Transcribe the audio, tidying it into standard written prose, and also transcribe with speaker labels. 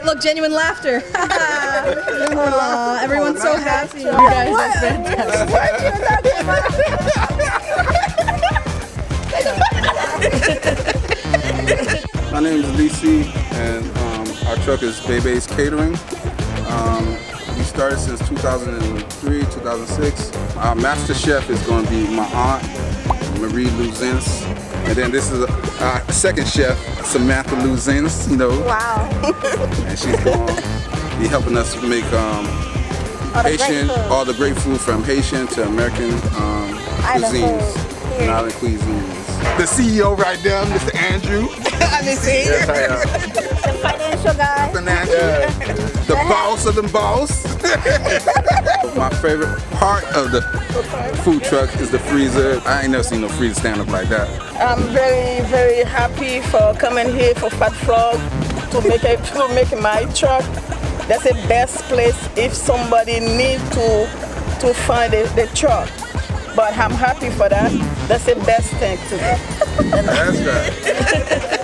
Speaker 1: look, genuine laughter. Everyone's so happy. You guys are fantastic.
Speaker 2: My name is Lisi, and our truck is BayBay's Catering. We started since 2003, 2006. Our master chef is going to be my aunt, Marie Luzins. And then this is our second chef, Samantha Luzins, you know.
Speaker 3: Wow.
Speaker 2: And she's going to be helping us make Haitian, all the great food from Haitian to American cuisines, and island cuisines. The CEO right there, Mr. Andrew.
Speaker 3: I'm the CEO.
Speaker 2: Yes, I am.
Speaker 3: The financial guy.
Speaker 2: The boss of the boss. My favorite part of the food truck is the freezer. I ain't never seen no freezer stand up like that.
Speaker 4: I'm very, very happy for coming here for Fat Frog to make my truck. That's the best place if somebody need to find the truck. But I'm happy for that. That's the best thing to do.
Speaker 2: That's right.